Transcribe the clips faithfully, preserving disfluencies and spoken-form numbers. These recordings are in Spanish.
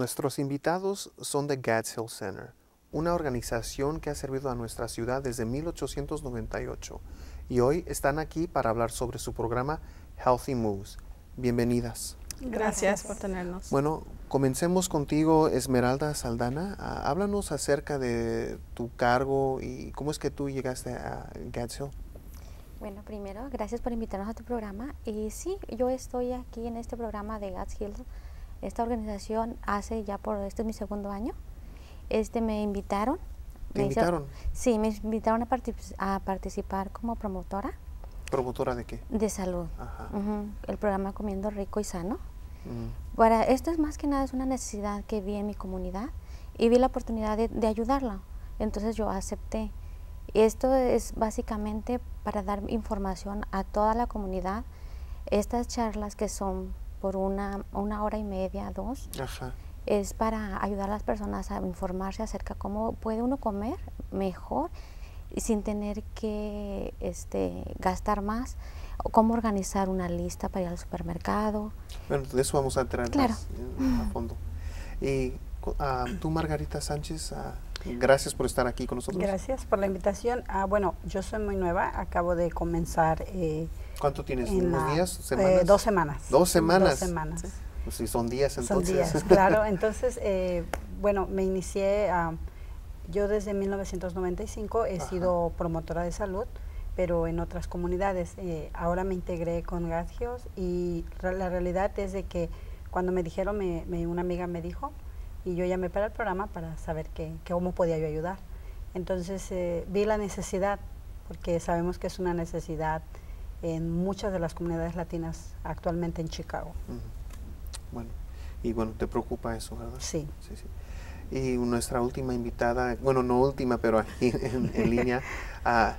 Nuestros invitados son de Gads Hill Center, una organización que ha servido a nuestra ciudad desde mil ochocientos noventa y ocho, y hoy están aquí para hablar sobre su programa Healthy Moves. Bienvenidas. Gracias por tenernos. Bueno, comencemos contigo, Esmeralda Saldana. Uh, háblanos acerca de tu cargo y cómo es que tú llegaste a Gads Hill. Bueno, primero, gracias por invitarnos a tu programa. Y sí, yo estoy aquí en este programa de Gads Hill. Esta organización hace ya por, este es mi segundo año. Este me invitaron. ¿Te me invitaron? Hizo, sí, me invitaron a, partic a participar como promotora. ¿Promotora de qué? De salud. Ajá. Uh-huh. El programa Comiendo Rico y Sano. Mm. Para esto es más que nada es una necesidad que vi en mi comunidad y vi la oportunidad de, de ayudarla. Entonces yo acepté. Esto es básicamente para dar información a toda la comunidad. Estas charlas que son por una, una hora y media, dos, Ajá. es para ayudar a las personas a informarse acerca de cómo puede uno comer mejor sin tener que este, gastar más, o cómo organizar una lista para ir al supermercado. Bueno, de eso vamos a entrar claro. más a fondo. Y uh, tú, Margarita Sánchez, uh, gracias por estar aquí con nosotros. Gracias por la invitación. Ah, bueno, yo soy muy nueva, acabo de comenzar. Eh, ¿Cuánto tienes? ¿Unos la, días? ¿Semanas? Eh, dos semanas. ¿Dos semanas? Dos semanas. Sí. Pues sí, son días entonces. Son días, claro. Entonces, eh, bueno, me inicié, uh, yo desde mil novecientos noventa y cinco he Ajá. sido promotora de salud, pero en otras comunidades. Eh, ahora me integré con Gads Hill y la realidad es de que cuando me dijeron, me, me, una amiga me dijo, y yo llamé para el programa para saber que, que cómo podía yo ayudar. Entonces eh, vi la necesidad, porque sabemos que es una necesidad en muchas de las comunidades latinas actualmente en Chicago. Uh-huh. Bueno, y bueno, te preocupa eso, ¿verdad? Sí. Sí, sí. Y nuestra última invitada, bueno, no última, pero aquí en, en línea, a,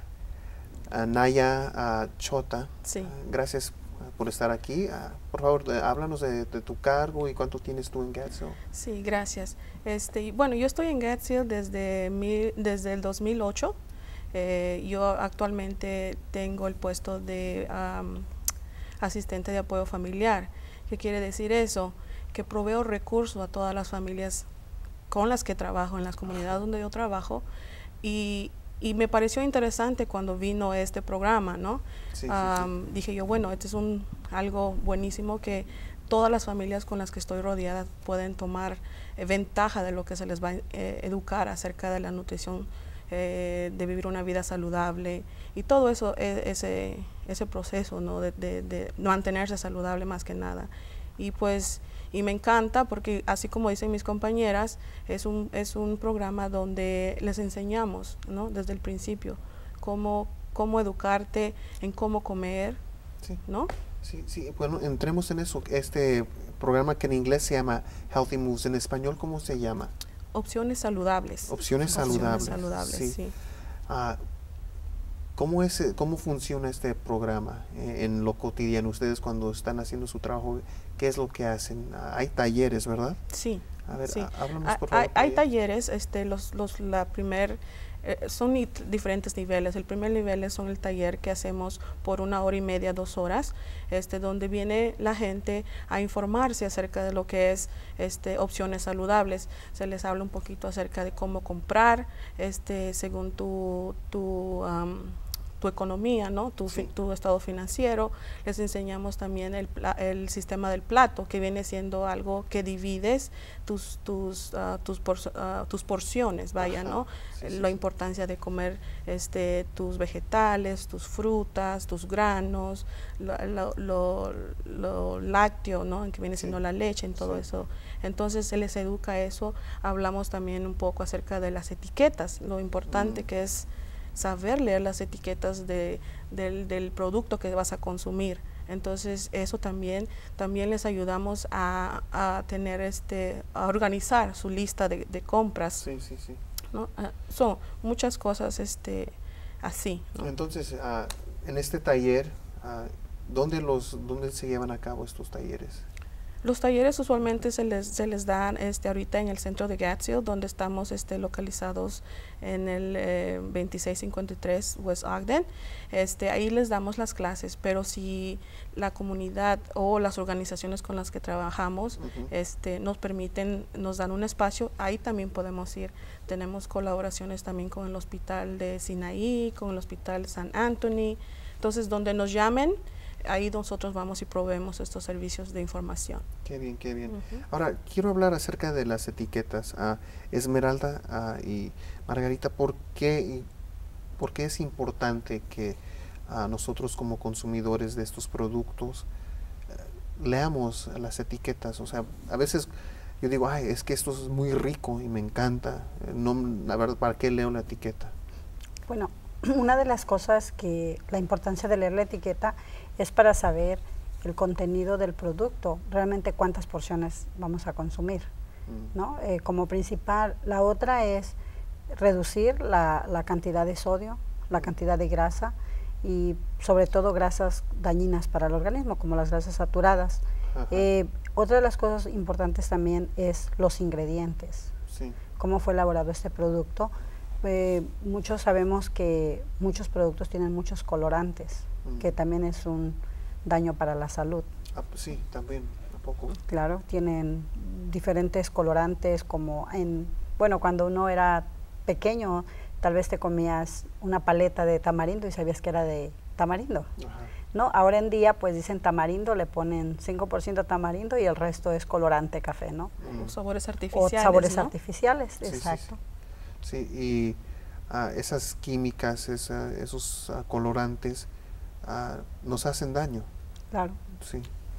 a Naya a Chota. Sí. Uh, gracias por estar aquí. Uh, por favor, de, háblanos de, de tu cargo y cuánto tienes tú en Gads Hill. Sí, gracias. Este, bueno, yo estoy en Gads Hill desde, mil, desde el dos mil ocho. Eh, yo actualmente tengo el puesto de um, asistente de apoyo familiar. ¿Qué quiere decir eso? Que proveo recursos a todas las familias con las que trabajo, en las comunidades donde yo trabajo, y, y me pareció interesante cuando vino este programa, ¿no? Sí, um, sí, sí. Dije yo, bueno, este es un, algo buenísimo que todas las familias con las que estoy rodeada pueden tomar eh, ventaja de lo que se les va a eh, educar acerca de la nutrición, eh, de vivir una vida saludable y todo eso, eh, ese, ese proceso, ¿no? De, de, de mantenerse saludable más que nada. Y pues, y me encanta porque así como dicen mis compañeras, es un, es un programa donde les enseñamos, ¿no? Desde el principio, cómo, cómo educarte en cómo comer, sí. ¿no? Sí, sí, bueno, entremos en eso. Este programa que en inglés se llama Healthy Moves, en español, ¿cómo se llama? Opciones saludables. Opciones, Opciones saludables. saludables, sí. sí. Uh, ¿cómo, es, ¿Cómo funciona este programa eh, en lo cotidiano? Ustedes cuando están haciendo su trabajo, ¿qué es lo que hacen? Uh, hay talleres, ¿verdad? Sí. A ver, sí. háblanos, por favor. Hay, hay talleres, este, los, los, la primer, eh, son diferentes niveles. El primer nivel son el taller que hacemos por una hora y media, dos horas, este, donde viene la gente a informarse acerca de lo que es este, opciones saludables. Se les habla un poquito acerca de cómo comprar, este, según tu, tu um, tu economía, ¿no? tu, sí. tu estado financiero. Les enseñamos también el, el sistema del plato, que viene siendo algo que divides tus, tus, uh, tus, por, uh, tus porciones, vaya, Ajá. ¿no? Sí, sí, la sí. importancia de comer este, tus vegetales, tus frutas, tus granos, lo, lo, lo, lo lácteo, ¿no? En que viene siendo sí. la leche, en todo sí. eso. Entonces se les educa eso. Hablamos también un poco acerca de las etiquetas, lo importante mm. que es saber leer las etiquetas de, del, del producto que vas a consumir. Entonces eso también, también les ayudamos a, a tener este, a organizar su lista de, de compras. Sí, sí, sí. ¿no? Uh, son muchas cosas este, así, ¿no? Entonces, uh, en este taller, uh, ¿dónde, los, ¿dónde se llevan a cabo estos talleres? Los talleres usualmente se les, se les dan este, ahorita en el centro de Gadshill, donde estamos este, localizados en el eh, veintiséis cincuenta y tres West Ogden. Este, ahí les damos las clases, pero si la comunidad o las organizaciones con las que trabajamos uh-huh. este, nos permiten, nos dan un espacio, ahí también podemos ir. Tenemos colaboraciones también con el Hospital de Sinaí, con el Hospital San Anthony. Entonces, donde nos llamen, ahí nosotros vamos y proveemos estos servicios de información. Qué bien, qué bien. Uh-huh. Ahora, quiero hablar acerca de las etiquetas. Uh, Esmeralda uh, y Margarita, ¿por qué, ¿por qué es importante que uh, nosotros como consumidores de estos productos uh, leamos las etiquetas? O sea, a veces yo digo, ay, es que esto es muy rico y me encanta. No, la verdad, ¿para qué leo la etiqueta? Bueno, una de las cosas que, la importancia de leer la etiqueta es para saber el contenido del producto, realmente cuántas porciones vamos a consumir, mm. ¿no? Eh, como principal. La otra es reducir la, la cantidad de sodio, la cantidad de grasa y sobre todo grasas dañinas para el organismo, como las grasas saturadas. Eh, otra de las cosas importantes también es los ingredientes, sí. Cómo fue elaborado este producto. Eh, muchos sabemos que muchos productos tienen muchos colorantes, mm. que también es un daño para la salud. Ah, sí, también, ¿a poco? Claro, tienen diferentes colorantes, como en, bueno, cuando uno era pequeño, tal vez te comías una paleta de tamarindo y sabías que era de tamarindo. Ajá. ¿No? Ahora en día, pues dicen tamarindo, le ponen cinco por ciento tamarindo y el resto es colorante café, ¿no? Mm. O sabores artificiales, O sabores ¿no? artificiales, sí, exacto. Sí, sí. sí y uh, esas químicas, esa, esos uh, colorantes uh, nos hacen daño. Claro. Sí.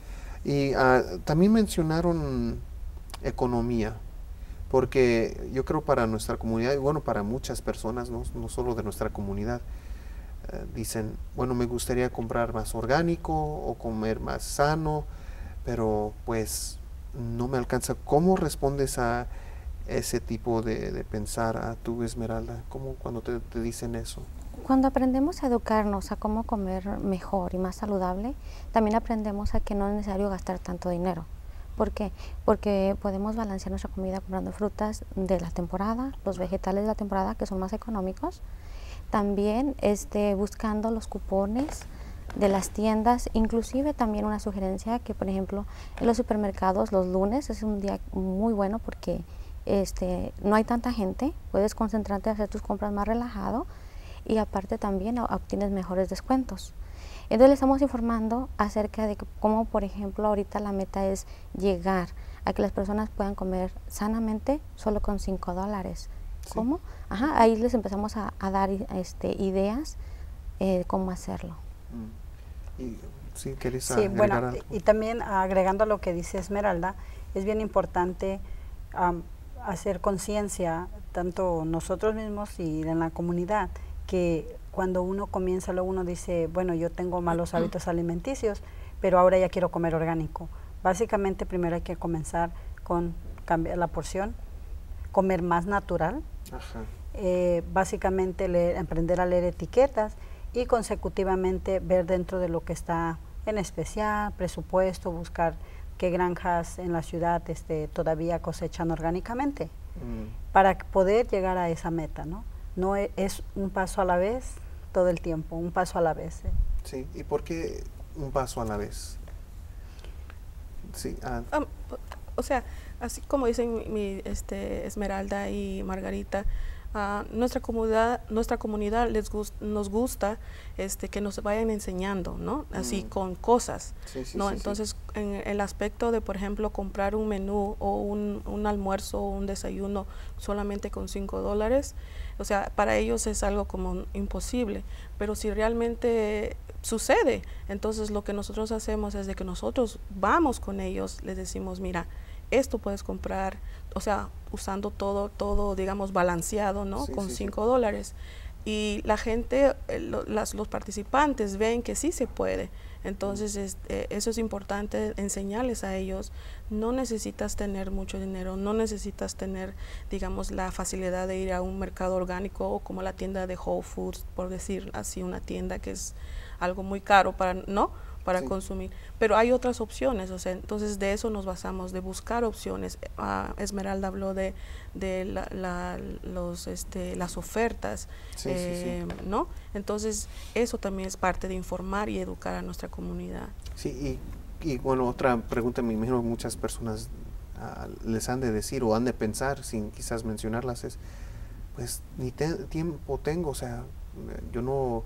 Y uh, también mencionaron economía, porque yo creo para nuestra comunidad, y bueno, para muchas personas, no, no solo de nuestra comunidad, Uh, dicen, bueno, me gustaría comprar más orgánico o comer más sano, pero pues no me alcanza. ¿Cómo respondes a ese tipo de, de pensar a tu Esmeralda? ¿Cómo cuando te, te dicen eso? Cuando aprendemos a educarnos a cómo comer mejor y más saludable, también aprendemos a que no es necesario gastar tanto dinero. ¿Por qué? Porque podemos balancear nuestra comida comprando frutas de la temporada, los vegetales de la temporada que son más económicos. También este, buscando los cupones de las tiendas, inclusive también una sugerencia que, por ejemplo, en los supermercados los lunes es un día muy bueno porque este, no hay tanta gente, puedes concentrarte en hacer tus compras más relajado y aparte también obtienes mejores descuentos. Entonces le estamos informando acerca de cómo, por ejemplo, ahorita la meta es llegar a que las personas puedan comer sanamente solo con cinco dólares. ¿Sí? ¿Cómo? Ajá, ahí les empezamos a, a dar este, ideas de eh, cómo hacerlo. Mm. Y, sí, ¿querés sí, agregar bueno, algo? Y también agregando a lo que dice Esmeralda, es bien importante um, hacer conciencia, tanto nosotros mismos y en la comunidad, que cuando uno comienza, luego uno dice, bueno, yo tengo malos hábitos alimenticios, pero ahora ya quiero comer orgánico. Básicamente primero hay que comenzar con cambiar la porción, comer más natural, Ajá. Eh, básicamente leer, aprender a leer etiquetas y consecutivamente ver dentro de lo que está en especial, presupuesto, buscar qué granjas en la ciudad este, todavía cosechan orgánicamente, mm. para poder llegar a esa meta, ¿no? No es, es un paso a la vez todo el tiempo, un paso a la vez. ¿eh? Sí, ¿y por qué un paso a la vez? Sí, ah. um, o sea, así como dicen mi, mi, este, Esmeralda y Margarita, uh, nuestra comunidad, nuestra comunidad les gust, nos gusta este, que nos vayan enseñando, ¿no? Así mm. con cosas, sí, sí, ¿no? Sí, Entonces, sí. en el aspecto de, por ejemplo, comprar un menú o un, un almuerzo o un desayuno solamente con cinco dólares, o sea, para ellos es algo como imposible, pero si realmente sucede, entonces lo que nosotros hacemos es de que nosotros vamos con ellos, les decimos, mira, esto puedes comprar, o sea, usando todo, todo digamos, balanceado, ¿no? Sí, con sí, cinco sí. dólares. Y la gente, eh, lo, las, los participantes ven que sí se puede. Entonces, es, eh, eso es importante enseñarles a ellos. No necesitas tener mucho dinero, no necesitas tener, digamos, la facilidad de ir a un mercado orgánico o como la tienda de Whole Foods, por decir así, una tienda que es algo muy caro para, ¿no? para sí. consumir, pero hay otras opciones, o sea, entonces de eso nos basamos, de buscar opciones. Uh, Esmeralda habló de, de la, la, los, este, las ofertas, sí, eh, sí, sí. ¿no? Entonces eso también es parte de informar y educar a nuestra comunidad. Sí, y, y bueno, otra pregunta, me imagino que muchas personas uh, les han de decir o han de pensar, sin quizás mencionarlas, es, pues ni te, tiempo tengo, o sea, yo no,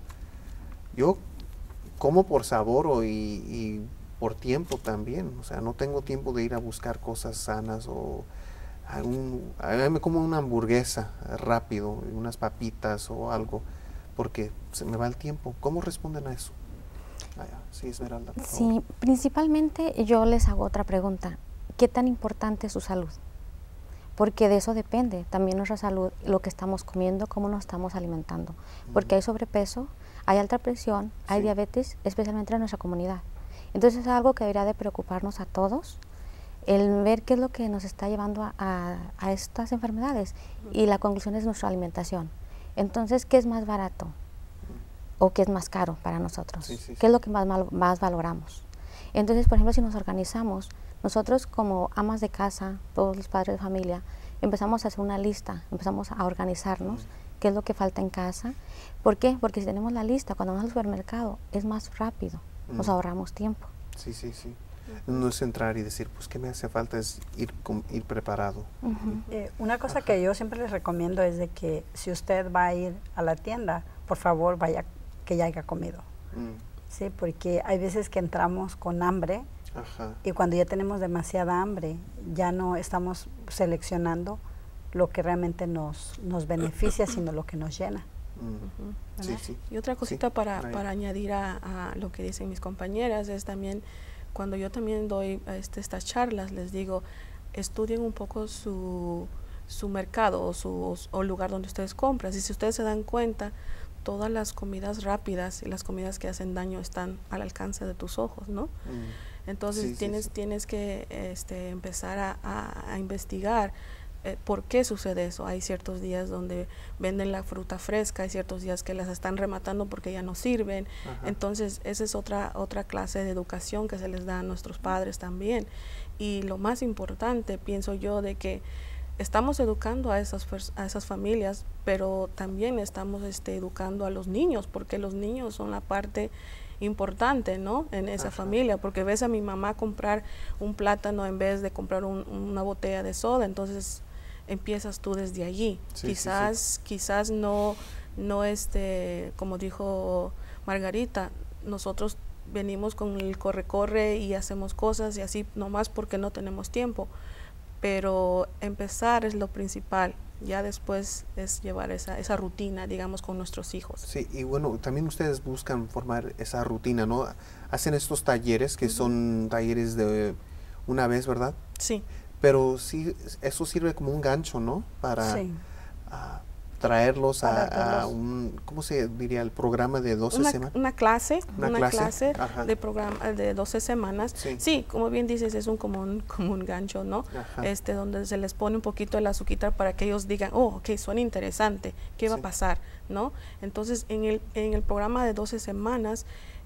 yo como por sabor o y, y por tiempo también, o sea, no tengo tiempo de ir a buscar cosas sanas o algún, me como una hamburguesa rápido, unas papitas o algo, porque se me va el tiempo. ¿Cómo responden a eso? Ah, sí, Esmeralda, por Sí, favor. principalmente yo les hago otra pregunta. ¿Qué tan importante es su salud? Porque de eso depende también nuestra salud, lo que estamos comiendo, cómo nos estamos alimentando. Porque hay sobrepeso, hay alta presión, hay Sí. diabetes, especialmente en nuestra comunidad. Entonces es algo que debería de preocuparnos a todos, el ver qué es lo que nos está llevando a, a, a estas enfermedades. Y la conclusión es nuestra alimentación. Entonces, ¿qué es más barato? ¿O qué es más caro para nosotros? Sí, sí, ¿Qué sí. es lo que más, más valoramos? Entonces, por ejemplo, si nos organizamos, nosotros como amas de casa, todos los padres de familia, empezamos a hacer una lista, empezamos a organizarnos, mm. qué es lo que falta en casa. ¿Por qué? Porque si tenemos la lista, cuando vamos al supermercado, es más rápido, mm. nos ahorramos tiempo. Sí, sí, sí. No es entrar y decir, pues, ¿qué me hace falta? Es ir, com, ir preparado. Uh-huh. eh, una cosa Ajá. que yo siempre les recomiendo es de que si usted va a ir a la tienda, por favor, vaya que ya haya comido. Mm. Sí, porque hay veces que entramos con hambre. Ajá. Y cuando ya tenemos demasiada hambre, ya no estamos seleccionando lo que realmente nos, nos beneficia, sino lo que nos llena. Mm. Sí, sí. Y otra cosita sí, para, para añadir a, a lo que dicen mis compañeras es también, cuando yo también doy este, estas charlas, les digo, estudien un poco su, su mercado o su o lugar donde ustedes compran. Y si ustedes se dan cuenta, todas las comidas rápidas y las comidas que hacen daño están al alcance de tus ojos, ¿no? Mm. Entonces sí, tienes, sí, sí. tienes que este, empezar a, a, a investigar eh, por qué sucede eso. Hay ciertos días donde venden la fruta fresca, hay ciertos días que las están rematando porque ya no sirven. Ajá. Entonces esa es otra, otra clase de educación que se les da a nuestros padres también. Y lo más importante, pienso yo, de que estamos educando a esas, a esas familias, pero también estamos este, educando a los niños, porque los niños son la parte importante, ¿no? En esa Ajá. familia, porque ves a mi mamá comprar un plátano en vez de comprar un, una botella de soda, entonces empiezas tú desde allí. Sí, quizás, sí, sí. quizás no, no este, como dijo Margarita, nosotros venimos con el corre-corre y hacemos cosas y así nomás porque no tenemos tiempo, pero empezar es lo principal. Ya después es llevar esa, esa rutina, digamos, con nuestros hijos. Sí, y bueno, también ustedes buscan formar esa rutina, ¿no? Hacen estos talleres que uh-huh. son talleres de una vez, ¿verdad? Sí. Pero sí, eso sirve como un gancho, ¿no? Para sí. uh, traerlos a, a un, ¿cómo se diría? El programa de doce una, semanas. Una clase, una, una clase, clase de programa de doce semanas. Sí. sí, como bien dices, es un como un, como un gancho, ¿no? Ajá. Este, donde se les pone un poquito el azúcar para que ellos digan, oh, ok, suena interesante, ¿qué sí. va a pasar? ¿No? Entonces, en el, en el programa de doce semanas,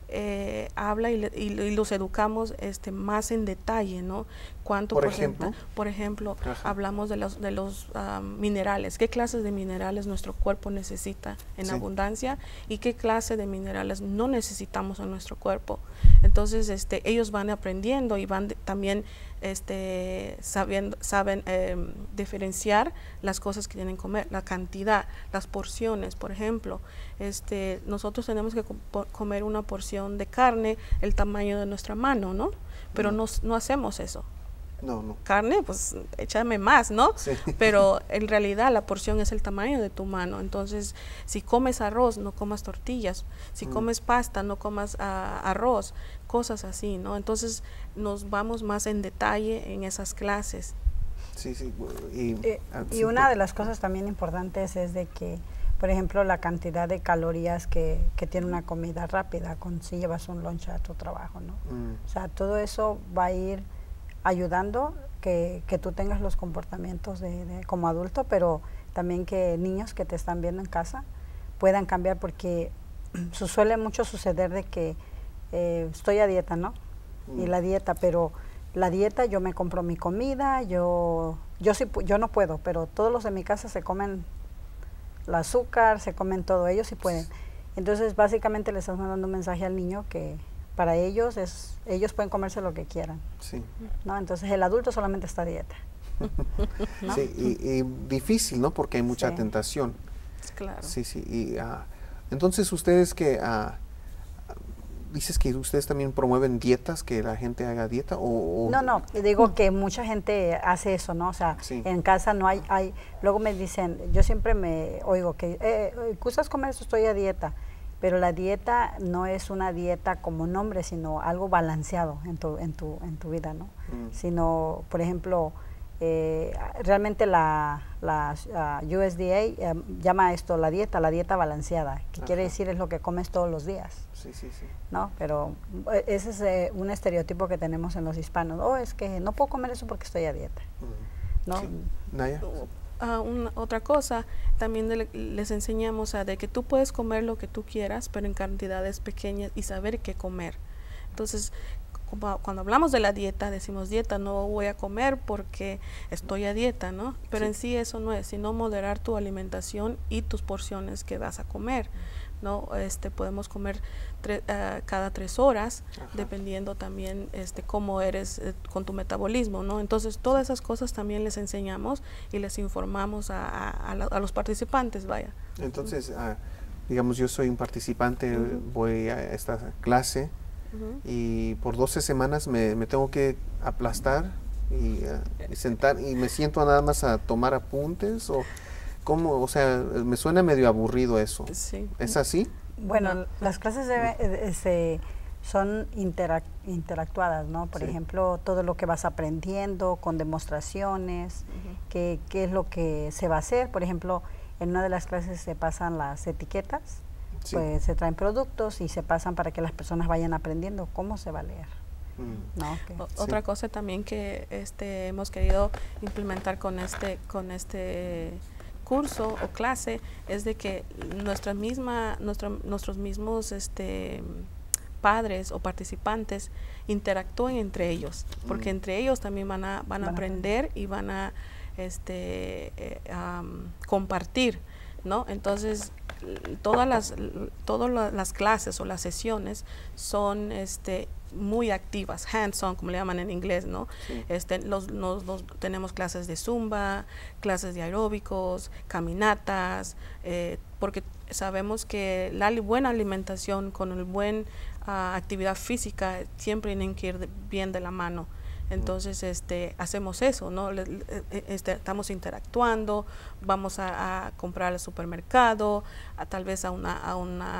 Eh, habla y, le, y, y los educamos este, más en detalle, ¿no? ¿Cuánto por ejemplo? Por ejemplo, Ajá. hablamos de los, de los um, minerales, qué clases de minerales nuestro cuerpo necesita en sí. abundancia y qué clase de minerales no necesitamos en nuestro cuerpo. Entonces, este, ellos van aprendiendo y van de, también este, sabiendo, saben eh, diferenciar las cosas que tienen que comer, la cantidad, las porciones. Por ejemplo, este, nosotros tenemos que co comer una porción de carne el tamaño de nuestra mano, ¿no? Pero no, no hacemos eso. No, no. Carne, pues échame más, ¿no? Sí. Pero en realidad la porción es el tamaño de tu mano. Entonces, si comes arroz, no comas tortillas. Si mm. comes pasta, no comas uh, arroz. Cosas así, ¿no? Entonces, nos vamos más en detalle en esas clases. Sí, sí. Y, eh, y una de las cosas también importantes es de que, por ejemplo, la cantidad de calorías que, que tiene una comida rápida, con si llevas un lunch a tu trabajo, ¿no? Mm. O sea, todo eso va a ir ayudando que, que tú tengas los comportamientos de, de, como adulto, pero también que niños que te están viendo en casa puedan cambiar, porque su, suele mucho suceder de que eh, estoy a dieta, ¿no? Mm. Y la dieta, pero la dieta, yo me compro mi comida, yo, yo, sí, yo no puedo, pero todos los de mi casa se comen el azúcar, se comen todo, ellos sí pueden. Entonces, básicamente le estás mandando un mensaje al niño que para ellos es, ellos pueden comerse lo que quieran. Sí. ¿No? Entonces, el adulto solamente está a dieta. ¿No? Sí, y, y difícil, ¿no? Porque hay mucha sí. tentación. Claro. Sí, sí. Y, uh, entonces, ustedes que... Uh, ¿dices que ustedes también promueven dietas, que la gente haga dieta? O, o no, no, digo que mucha gente hace eso, ¿no? O sea, sí. en casa no hay, hay, luego me dicen, yo siempre me oigo que, eh, ¿gustas comer eso? Estoy a dieta. Pero la dieta no es una dieta como nombre, sino algo balanceado en tu, en tu, en tu vida, ¿no? Mm. Sino, por ejemplo, eh, realmente la, la uh, U S D A eh, llama esto la dieta, la dieta balanceada, que Ajá. quiere decir es lo que comes todos los días. Sí, sí, sí. ¿No? Pero ese es eh, un estereotipo que tenemos en los hispanos. Oh, es que no puedo comer eso porque estoy a dieta. Mm. ¿No? Sí. Naya. Uh, una, otra cosa, también de, les enseñamos a de que tú puedes comer lo que tú quieras, pero en cantidades pequeñas y saber qué comer. Entonces, como, cuando hablamos de la dieta, decimos dieta, no voy a comer porque estoy a dieta, ¿no? Pero sí. en sí eso no es, sino moderar tu alimentación y tus porciones que vas a comer, ¿no? Este, podemos comer tre, uh, cada tres horas, Ajá. dependiendo también este, cómo eres eh, con tu metabolismo, ¿no? Entonces, todas esas cosas también les enseñamos y les informamos a, a, a, la, a los participantes, vaya. Entonces, uh, digamos, yo soy un participante, uh-huh. voy a esta clase, uh-huh. y por doce semanas me, me tengo que aplastar y, uh, y sentar, y me siento nada más a tomar apuntes, o... ¿Cómo? O sea, me suena medio aburrido eso. Sí. ¿Es así? Bueno, no. las clases de, de, de, son interac interactuadas, ¿no? Por sí. ejemplo, todo lo que vas aprendiendo con demostraciones, uh-huh. qué, qué es lo que se va a hacer. Por ejemplo, en una de las clases se pasan las etiquetas, sí. pues se traen productos y se pasan para que las personas vayan aprendiendo cómo se va a leer. Mm. ¿No? Okay. O, otra sí. cosa también que este, hemos querido implementar con este, con este curso o clase es de que nuestra misma, nuestra, nuestros mismos este, padres o participantes interactúen entre ellos, porque mm. entre ellos también van a, van a van aprender a y van a este, eh, um, compartir, ¿no? Entonces, todas las, todas las clases o las sesiones son este, muy activas, hands-on, como le llaman en inglés, ¿no? Sí. Este, los, los, los, tenemos clases de zumba, clases de aeróbicos, caminatas, eh, porque sabemos que la buena alimentación con el buen uh, actividad física siempre tienen que ir de, bien de la mano. Entonces, este, hacemos eso, ¿no? Este, estamos interactuando, vamos a, a comprar al supermercado, a, tal vez a una, a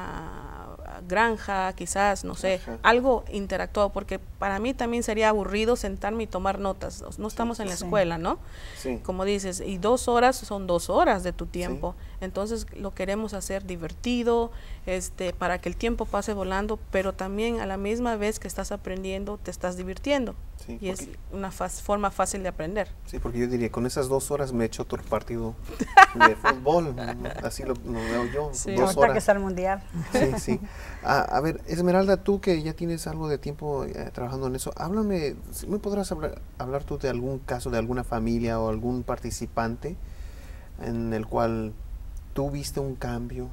una granja, quizás, no sé, Ajá. algo interactuado, porque para mí también sería aburrido sentarme y tomar notas. No estamos sí, en la sí. escuela, ¿no? Sí. Como dices, y dos horas son dos horas de tu tiempo. Sí. Entonces, lo queremos hacer divertido, este, para que el tiempo pase volando, pero también a la misma vez que estás aprendiendo, te estás divirtiendo. Sí, y es una forma fácil de aprender. Sí, porque yo diría, con esas dos horas me echo otro partido de fútbol, así lo, lo veo yo. Sí, dos ahorita horas. Que está el mundial. Sí, sí. A, a ver, Esmeralda, tú que ya tienes algo de tiempo eh, trabajando en eso, háblame, ¿me podrás hablar, hablar tú de algún caso, de alguna familia o algún participante en el cual tú viste un cambio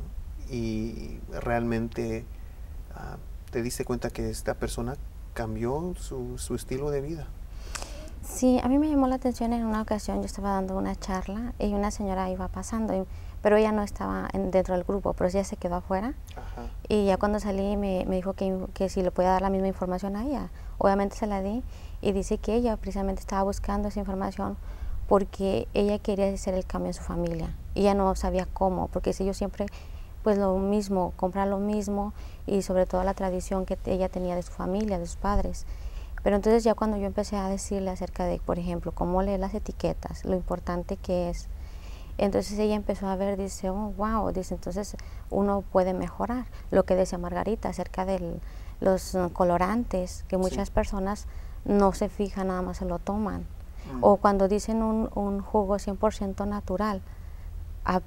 y realmente uh, te diste cuenta que esta persona cambió su, su estilo de vida? Sí, a mí me llamó la atención en una ocasión, yo estaba dando una charla y una señora iba pasando, y, pero ella no estaba en, dentro del grupo, pero ella se quedó afuera. Ajá. Y ya cuando salí me, me dijo que, que si le podía dar la misma información a ella. Obviamente se la di y dice que ella precisamente estaba buscando esa información porque ella quería hacer el cambio en su familia. Y ella no sabía cómo, porque si yo siempre, pues lo mismo, comprar lo mismo y sobre todo la tradición que ella tenía de su familia, de sus padres. Pero entonces ya cuando yo empecé a decirle acerca de, por ejemplo, cómo leer las etiquetas, lo importante que es, entonces ella empezó a ver, dice, oh, wow, dice, entonces uno puede mejorar. Lo que decía Margarita acerca de los colorantes, que muchas sí. personas no se fijan, nada más se lo toman. Mm. O cuando dicen un, un jugo cien por ciento natural, ap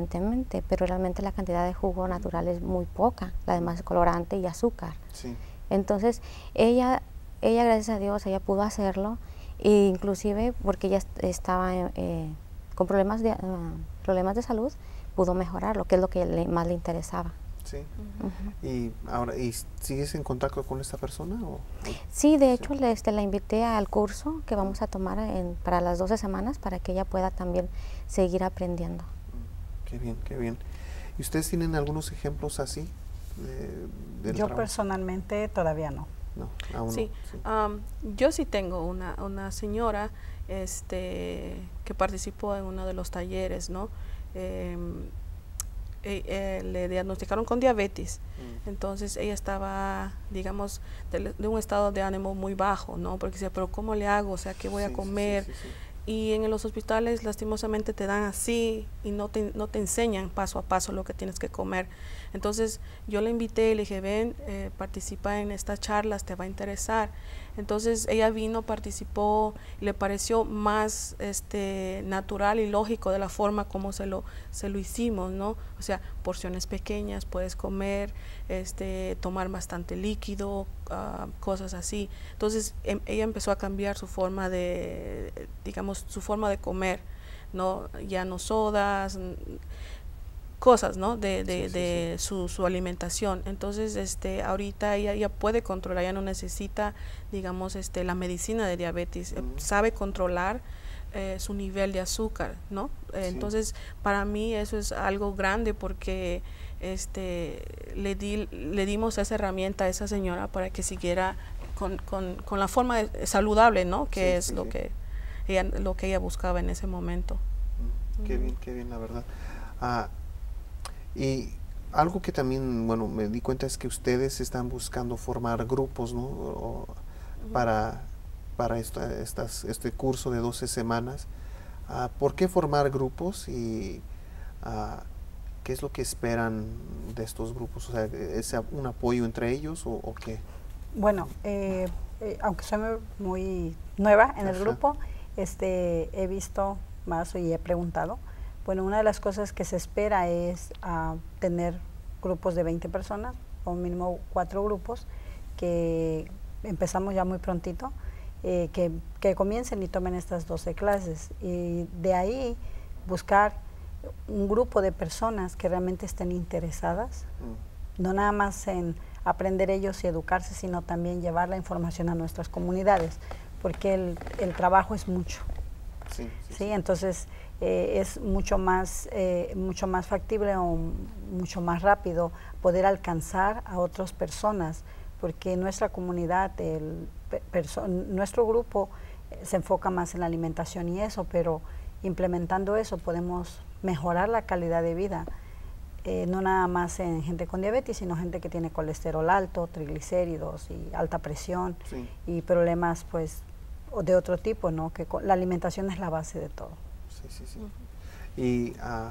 aparentemente, pero realmente la cantidad de jugo natural es muy poca, la demás es colorante y azúcar. Sí. Entonces, ella, ella gracias a Dios, ella pudo hacerlo, e inclusive porque ella estaba eh, con problemas de, uh, problemas de salud, pudo mejorarlo, que es lo que le, más le interesaba. Sí. Uh-huh. Y ahora, ¿y sigues en contacto con esta persona? O? Sí, de hecho, sí. Le, este, la invité al curso que vamos a tomar en, para las doce semanas, para que ella pueda también seguir aprendiendo. Qué bien, qué bien. ¿Y ustedes tienen algunos ejemplos así? De, Yo trabajo? Personalmente todavía no. No, aún sí, no. Sí. Um, yo sí tengo una, una señora este, que participó en uno de los talleres, ¿no? Eh, eh, eh, le diagnosticaron con diabetes, mm. entonces ella estaba, digamos, de, de un estado de ánimo muy bajo, ¿no? Porque decía, pero ¿cómo le hago? O sea, ¿qué voy sí, a comer? Sí, sí, sí, sí. Y en los hospitales lastimosamente te dan así y no te, no te enseñan paso a paso lo que tienes que comer. Entonces yo la invité y le dije, ven, eh, participa en estas charlas, te va a interesar. Entonces ella vino, participó, y le pareció más este, natural y lógico de la forma como se lo, se lo hicimos, ¿no? O sea, porciones pequeñas, puedes comer, este, tomar bastante líquido, uh, cosas así. Entonces em, ella empezó a cambiar su forma de, digamos, su forma de comer, ¿no? Ya no sodas, cosas, ¿no? De, de, sí, sí, de sí. Su, su alimentación. Entonces, este, ahorita ella, ella puede controlar, ella no necesita, digamos, este, la medicina de diabetes, mm. sabe controlar eh, su nivel de azúcar, ¿no? Sí. Entonces, para mí eso es algo grande porque este, le, di, le dimos esa herramienta a esa señora para que siguiera con, con, con la forma de, saludable, ¿no? Que sí, es sí, lo, sí. Que ella, lo que ella buscaba en ese momento. Mm. Qué mm. bien, qué bien, la verdad. Ah, y algo que también, bueno, me di cuenta es que ustedes están buscando formar grupos, ¿no? O, uh-huh. Para, para esta, estas, este curso de doce semanas. Uh, ¿Por qué formar grupos y uh, qué es lo que esperan de estos grupos? O sea, ¿es un apoyo entre ellos o, o qué? Bueno, eh, eh, aunque soy muy nueva en Ajá. el grupo, este, he visto más y he preguntado. Bueno, una de las cosas que se espera es uh, tener grupos de veinte personas, o mínimo cuatro grupos, que empezamos ya muy prontito, eh, que, que comiencen y tomen estas doce clases. Y de ahí buscar un grupo de personas que realmente estén interesadas, mm. no nada más en aprender ellos y educarse, sino también llevar la información a nuestras comunidades, porque el, el trabajo es mucho. Sí, sí, ¿sí? Entonces, Eh, es mucho más, eh, mucho más factible o mucho más rápido poder alcanzar a otras personas, porque nuestra comunidad, el nuestro grupo eh, se enfoca más en la alimentación y eso, pero implementando eso podemos mejorar la calidad de vida, eh, no nada más en gente con diabetes, sino gente que tiene colesterol alto, triglicéridos y alta presión sí. y problemas pues de otro tipo, ¿no? Que la alimentación es la base de todo. Sí, sí, sí. Uh-huh. Y uh,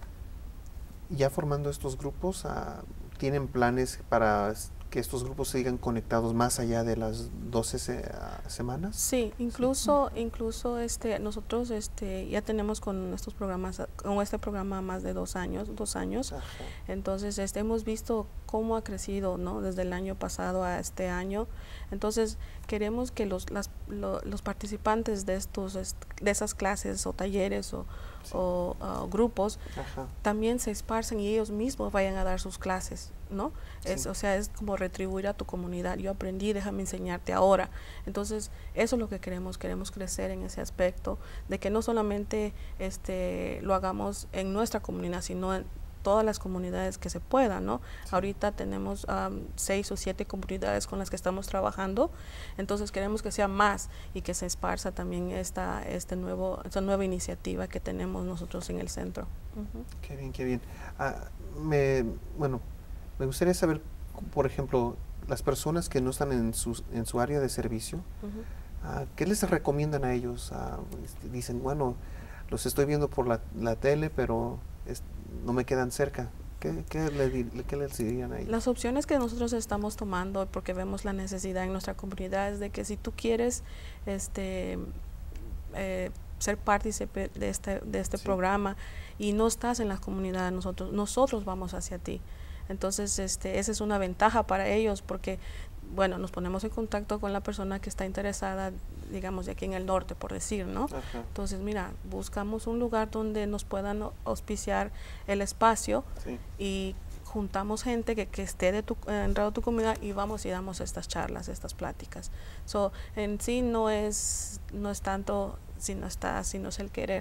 ya formando estos grupos, uh, ¿tienen planes para que estos grupos sigan conectados más allá de las doce se, uh, semanas? Sí, incluso, sí. incluso este, nosotros este, ya tenemos con estos programas, con este programa más de dos años, dos años. Ajá. Entonces este, hemos visto cómo ha crecido, ¿no? Desde el año pasado a este año. Entonces queremos que los, las, lo, los participantes de estos, de esas clases o talleres o, sí. o uh, grupos Ajá. también se esparcen y ellos mismos vayan a dar sus clases, ¿no? Sí. Es, o sea, es como retribuir a tu comunidad. Yo aprendí, déjame enseñarte ahora. Entonces, eso es lo que queremos, queremos crecer en ese aspecto, de que no solamente este, lo hagamos en nuestra comunidad, sino en todas las comunidades que se puedan, ¿no? Sí. Ahorita tenemos um, seis o siete comunidades con las que estamos trabajando, entonces queremos que sea más y que se esparza también esta, este nuevo, esta nueva iniciativa que tenemos nosotros en el centro. Uh-huh. Qué bien, qué bien. Uh, me, bueno, me gustaría saber, por ejemplo, las personas que no están en su, en su área de servicio, uh-huh. uh, ¿qué les recomiendan a ellos? Uh, dicen, bueno, los estoy viendo por la, la tele, pero es, no me quedan cerca. ¿Qué, qué, le, ¿Qué les dirían a ellos? Las opciones que nosotros estamos tomando, porque vemos la necesidad en nuestra comunidad, es de que si tú quieres este, eh, ser partícipe de este, de este sí. programa y no estás en la comunidad, nosotros, nosotros vamos hacia ti. Entonces, este, esa es una ventaja para ellos, porque bueno, nos ponemos en contacto con la persona que está interesada, digamos, de aquí en el norte, por decir, ¿no? Ajá. Entonces, mira, buscamos un lugar donde nos puedan auspiciar el espacio Sí. y juntamos gente que, que esté de tu, en de tu comunidad y vamos y damos estas charlas, estas pláticas. So, en sí no es, no es tanto si no está, sino es el querer.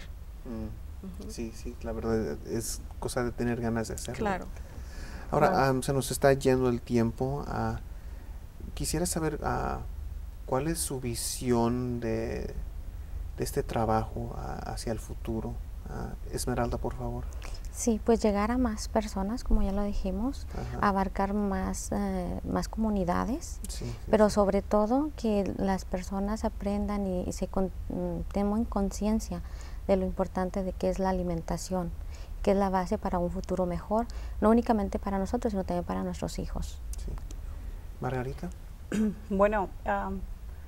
Mm. Ujú. Sí, sí, la verdad es cosa de tener ganas de hacerlo. Claro. Ahora, Claro. am, se nos está yendo el tiempo. ah, quisiera saber ah, cuál es su visión de, de este trabajo ah, hacia el futuro. Ah, Esmeralda, por favor. Sí, pues llegar a más personas, como ya lo dijimos, Ajá. abarcar más, eh, más comunidades, Sí, sí, pero sí. sobre todo que las personas aprendan y, y se con, mm, tengan conciencia de lo importante de qué es la alimentación, que es la base para un futuro mejor, no únicamente para nosotros, sino también para nuestros hijos. Sí. Margarita. Bueno, um,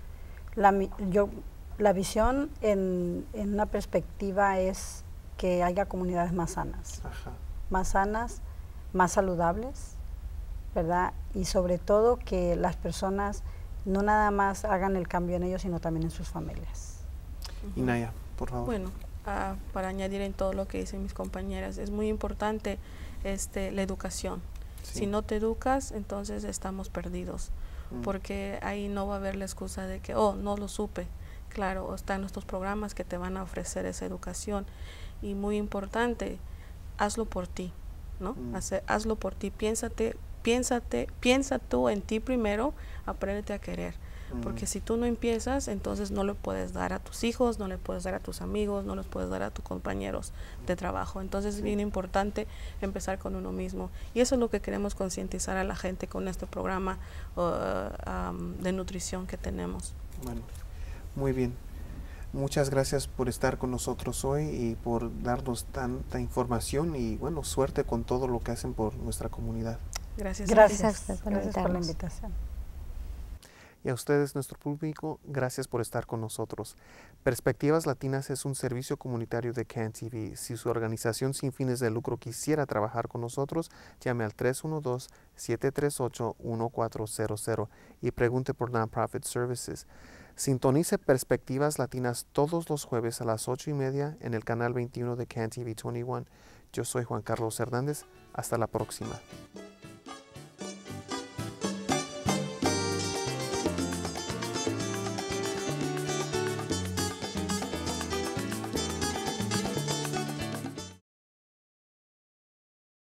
la, mi- yo, la visión en, en una perspectiva es que haya comunidades más sanas, Ajá. más sanas, más saludables, ¿verdad? Y sobre todo que las personas no nada más hagan el cambio en ellos, sino también en sus familias. Y Naya, por favor. Bueno, ah, para añadir en todo lo que dicen mis compañeras, es muy importante este, la educación. Sí. Si no te educas, entonces estamos perdidos, Mm. porque ahí no va a haber la excusa de que, oh, no lo supe. Claro, están nuestros programas que te van a ofrecer esa educación. Y muy importante, hazlo por ti, ¿no? Mm. Hace- hazlo por ti, piénsate, piénsate, piensa tú en ti primero, apréndete a querer. Porque Mm. si tú no empiezas, entonces no le puedes dar a tus hijos, no le puedes dar a tus amigos, no les puedes dar a tus compañeros de trabajo. Entonces es bien importante empezar con uno mismo. Y eso es lo que queremos concientizar a la gente con este programa uh, um, de nutrición que tenemos. Bueno, muy bien. Muchas gracias por estar con nosotros hoy y por darnos tanta información y bueno, suerte con todo lo que hacen por nuestra comunidad. Gracias. Gracias, Gracias a usted por gracias por la invitarnos. invitación. Y a ustedes, nuestro público, gracias por estar con nosotros. Perspectivas Latinas es un servicio comunitario de C A N T V. Si su organización sin fines de lucro quisiera trabajar con nosotros, llame al tres uno dos, siete tres ocho, uno cuatro cero cero y pregunte por Nonprofit Services. Sintonice Perspectivas Latinas todos los jueves a las ocho y media en el canal veintiuno de C A N T V veintiuno. Yo soy Juan Carlos Hernández. Hasta la próxima.